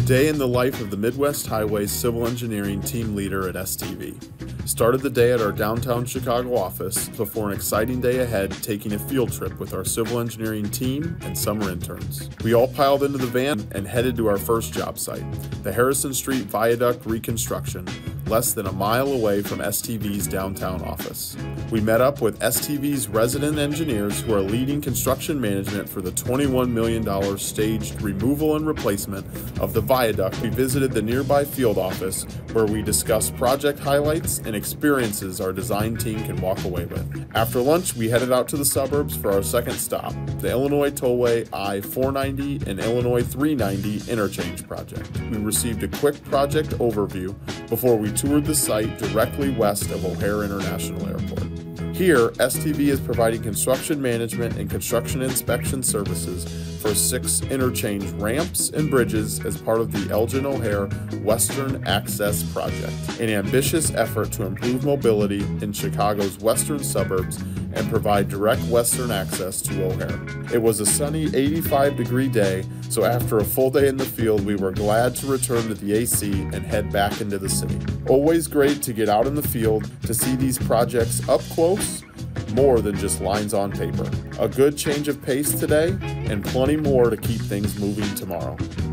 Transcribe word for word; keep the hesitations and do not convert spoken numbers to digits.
Day in the life of the Midwest Highways Civil Engineering Team Leader at S T V. Started the day at our downtown Chicago office before an exciting day ahead taking a field trip with our civil engineering team and summer interns. We all piled into the van and headed to our first job site, the Harrison Street Viaduct reconstruction, less than a mile away from S T V's downtown office. We met up with S T V's resident engineers who are leading construction management for the twenty-one million dollars staged removal and replacement of the viaduct. We visited the nearby field office where we discussed project highlights and experiences our design team can walk away with. After lunch, we headed out to the suburbs for our second stop, the Illinois Tollway I four ninety and Illinois three ninety interchange project. We received a quick project overview before we toured the site directly west of O'Hare International Airport. Here, S T V is providing construction management and construction inspection services for six interchange ramps and bridges as part of the Elgin O'Hare Western Access Project, an ambitious effort to improve mobility in Chicago's western suburbs and provide direct western access to O'Hare. It was a sunny eighty-five degree day, so after a full day in the field, we were glad to return to the A C and head back into the city. Always great to get out in the field to see these projects up close, more than just lines on paper. A good change of pace today, and plenty more to keep things moving tomorrow.